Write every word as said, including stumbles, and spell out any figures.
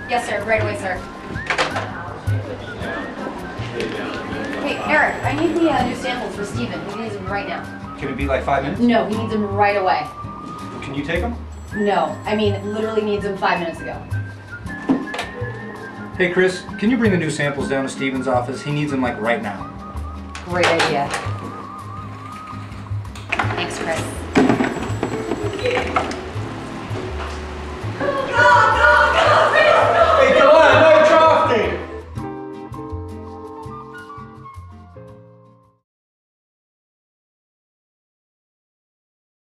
Yes, sir. Right away, sir. Hey, Eric, I need the uh, new samples for Steven. He needs them right now. Can it be like five minutes? No, he needs them right away. Can you take them? No, I mean, literally needs them five minutes ago. Hey, Chris, can you bring the new samples down to Steven's office? He needs them like right now. Great idea. Thanks, Chris.